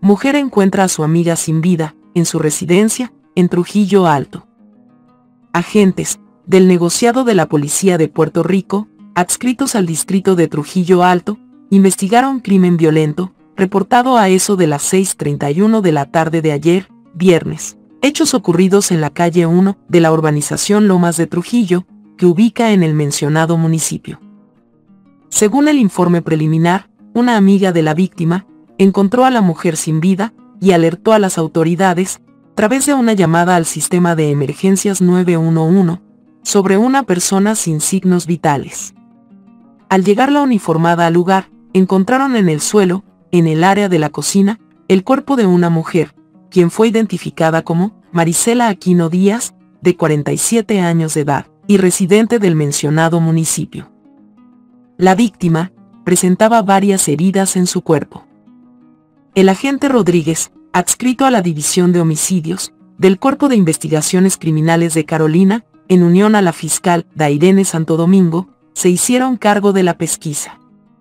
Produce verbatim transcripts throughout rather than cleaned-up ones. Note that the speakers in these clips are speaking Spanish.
Mujer encuentra a su amiga sin vida, en su residencia, en Trujillo Alto. Agentes del negociado de la Policía de Puerto Rico, adscritos al distrito de Trujillo Alto, investigaron crimen violento, reportado a eso de las seis treinta y uno de la tarde de ayer, viernes. Hechos ocurridos en la calle uno de la urbanización Lomas de Trujillo, que ubica en el mencionado municipio. Según el informe preliminar, una amiga de la víctima encontró a la mujer sin vida y alertó a las autoridades, a través de una llamada al sistema de emergencias nueve uno uno, sobre una persona sin signos vitales. Al llegar la uniformada al lugar, encontraron en el suelo, en el área de la cocina, el cuerpo de una mujer, quien fue identificada como Marisela Aquino Díaz, de cuarenta y siete años de edad, y residente del mencionado municipio. La víctima presentaba varias heridas en su cuerpo. El agente Rodríguez, adscrito a la División de Homicidios, del Cuerpo de Investigaciones Criminales de Carolina, en unión a la fiscal Dairene Santo Domingo, se hicieron cargo de la pesquisa.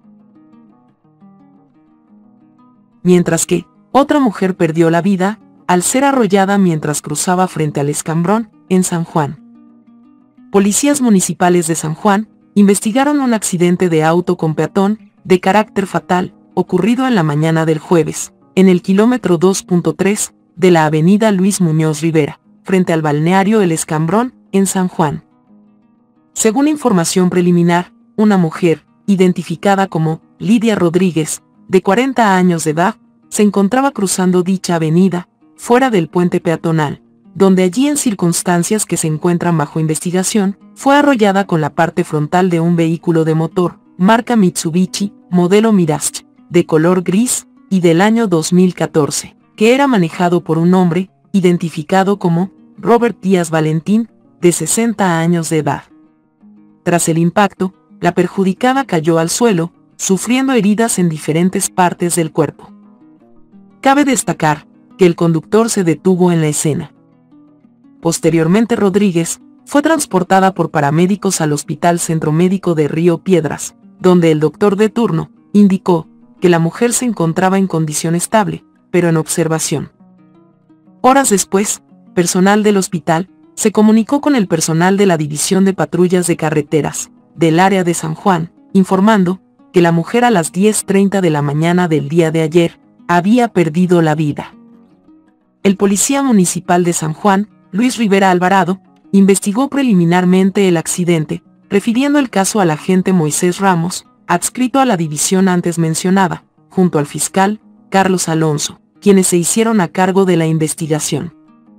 Mientras que, otra mujer perdió la vida, al ser arrollada mientras cruzaba frente al Escambrón, en San Juan. Policías municipales de San Juan investigaron un accidente de auto con peatón, de carácter fatal, ocurrido en la mañana del jueves, en el kilómetro dos punto tres de la avenida Luis Muñoz Rivera, frente al balneario El Escambrón, en San Juan. Según información preliminar, una mujer, identificada como Lidia Rodríguez, de cuarenta años de edad, se encontraba cruzando dicha avenida, fuera del puente peatonal, donde allí en circunstancias que se encuentran bajo investigación, fue arrollada con la parte frontal de un vehículo de motor, marca Mitsubishi, modelo Mirage, de color gris, y del año dos mil catorce, que era manejado por un hombre, identificado como Robert Díaz Valentín, de sesenta años de edad. Tras el impacto, la perjudicada cayó al suelo, sufriendo heridas en diferentes partes del cuerpo. Cabe destacar que el conductor se detuvo en la escena. Posteriormente Rodríguez fue transportada por paramédicos al Hospital Centro Médico de Río Piedras, donde el doctor de turno indicó que la mujer se encontraba en condición estable, pero en observación. Horas después, personal del hospital se comunicó con el personal de la División de Patrullas de Carreteras, del área de San Juan, informando que la mujer a las diez treinta de la mañana del día de ayer había perdido la vida. El policía municipal de San Juan, Luis Rivera Alvarado, investigó preliminarmente el accidente, refiriendo el caso al agente Moisés Ramos, adscrito a la división antes mencionada, junto al fiscal Carlos Alonso, quienes se hicieron a cargo de la investigación.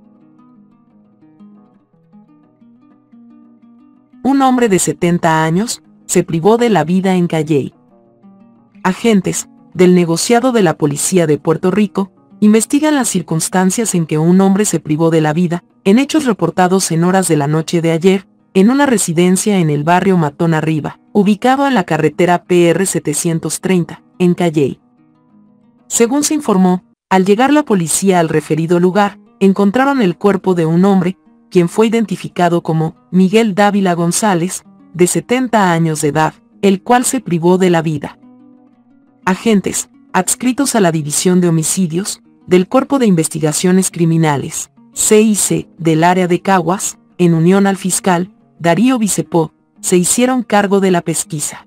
Un hombre de setenta años se privó de la vida en Calley. Agentes del negociado de la Policía de Puerto Rico investigan las circunstancias en que un hombre se privó de la vida, en hechos reportados en horas de la noche de ayer, en una residencia en el barrio Matón Arriba, ubicado en la carretera P R setecientos treinta, en Calley. Según se informó, al llegar la policía al referido lugar, encontraron el cuerpo de un hombre, quien fue identificado como Miguel Dávila González, de setenta años de edad, el cual se privó de la vida. Agentes, adscritos a la División de Homicidios, del Cuerpo de Investigaciones Criminales, C I C, del área de Caguas, en unión al fiscal Darío Bicepó, se hicieron cargo de la pesquisa.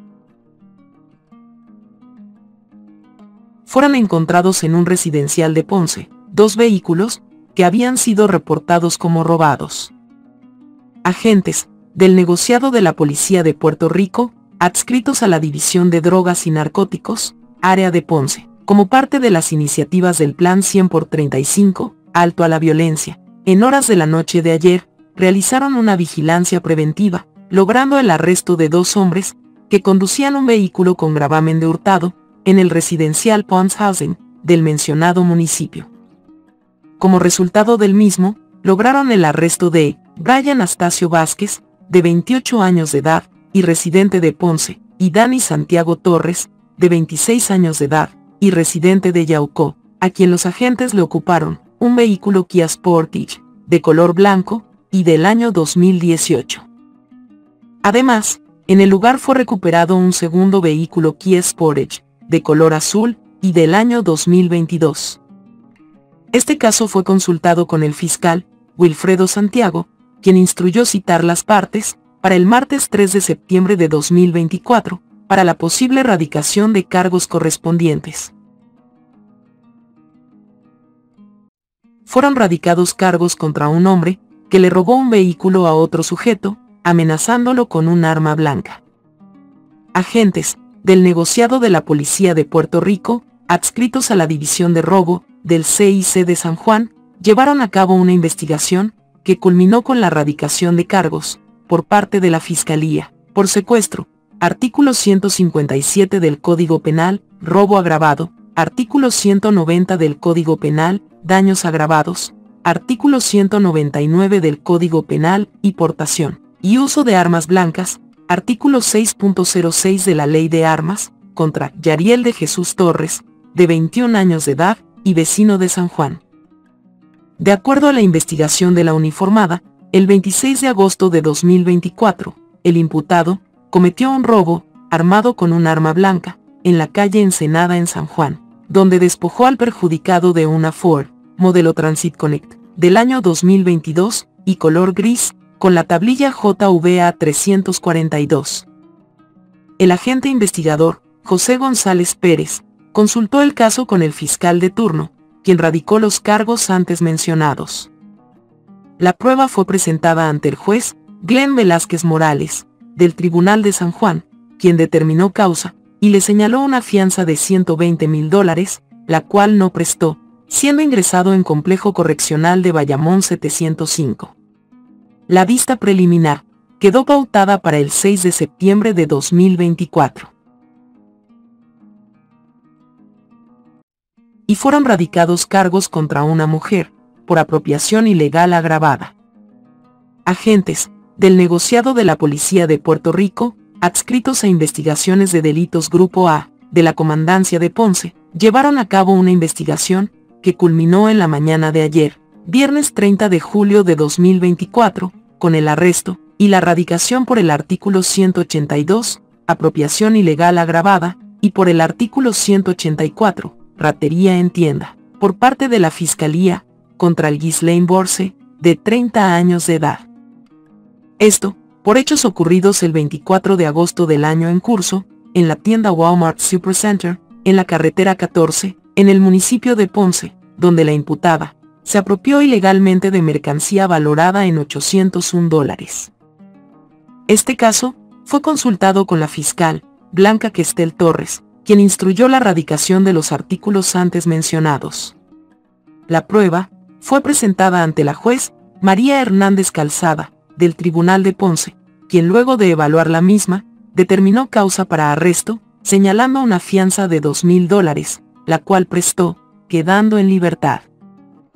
Fueron encontrados en un residencial de Ponce, dos vehículos, que habían sido reportados como robados. Agentes del negociado de la Policía de Puerto Rico, adscritos a la División de Drogas y Narcóticos, área de Ponce, como parte de las iniciativas del Plan cien por treinta y cinco, Alto a la Violencia, en horas de la noche de ayer, realizaron una vigilancia preventiva, logrando el arresto de dos hombres, que conducían un vehículo con gravamen de hurtado, en el residencial Ponshausen, del mencionado municipio. Como resultado del mismo, lograron el arresto de Brian Astacio Vázquez, de veintiocho años de edad, y residente de Ponce, y Dani Santiago Torres, de veintiséis años de edad, y residente de Yaucó, a quien los agentes le ocuparon un vehículo Kia Sportage, de color blanco, y del año dos mil dieciocho. Además, en el lugar fue recuperado un segundo vehículo Kia Sportage, de color azul, y del año dos mil veintidós. Este caso fue consultado con el fiscal, Wilfredo Santiago, quien instruyó citar las partes, para el martes tres de septiembre de dos mil veinticuatro, para la posible radicación de cargos correspondientes. Fueron radicados cargos contra un hombre, que le robó un vehículo a otro sujeto, amenazándolo con un arma blanca. Agentes del negociado de la Policía de Puerto Rico, adscritos a la División de Robo del C I C de San Juan, llevaron a cabo una investigación que culminó con la radicación de cargos por parte de la Fiscalía por secuestro, artículo ciento cincuenta y siete del Código Penal, robo agravado, artículo ciento noventa del Código Penal, daños agravados, artículo ciento noventa y nueve del Código Penal, y portación y uso de armas blancas, artículo seis punto cero seis de la Ley de Armas, contra Yariel de Jesús Torres, de veintiún años de edad, y vecino de San Juan. De acuerdo a la investigación de la uniformada, el veintiséis de agosto de dos mil veinticuatro, el imputado cometió un robo, armado con un arma blanca, en la calle Ensenada en San Juan, donde despojó al perjudicado de una Ford, modelo Transit Connect, del año dos mil veintidós, y color gris, con la tablilla J V A trescientos cuarenta y dos. El agente investigador, José González Pérez, consultó el caso con el fiscal de turno, quien radicó los cargos antes mencionados. La prueba fue presentada ante el juez Glenn Velázquez Morales, del Tribunal de San Juan, quien determinó causa, y le señaló una fianza de ciento veinte mil dólares, la cual no prestó, siendo ingresado en Complejo Correccional de Bayamón setecientos cinco. La vista preliminar quedó pautada para el seis de septiembre de dos mil veinticuatro. Y fueron radicados cargos contra una mujer, por apropiación ilegal agravada. Agentes del negociado de la Policía de Puerto Rico, adscritos a investigaciones de delitos Grupo A, de la Comandancia de Ponce, llevaron a cabo una investigación que culminó en la mañana de ayer, viernes treinta de julio de dos mil veinticuatro, con el arresto y la radicación por el artículo ciento ochenta y dos, apropiación ilegal agravada, y por el artículo ciento ochenta y cuatro, ratería en tienda, por parte de la Fiscalía, contra el Ghislaine Borse, de treinta años de edad. Esto, por hechos ocurridos el veinticuatro de agosto del año en curso, en la tienda Walmart Supercenter, en la carretera catorce, en el municipio de Ponce, donde la imputada se apropió ilegalmente de mercancía valorada en ochocientos un dólares. Este caso fue consultado con la fiscal, Blanca Questel Torres, quien instruyó la radicación de los artículos antes mencionados. La prueba fue presentada ante la juez María Hernández Calzada, del Tribunal de Ponce, quien luego de evaluar la misma, determinó causa para arresto, señalando una fianza de dos mil dólares, la cual prestó, quedando en libertad.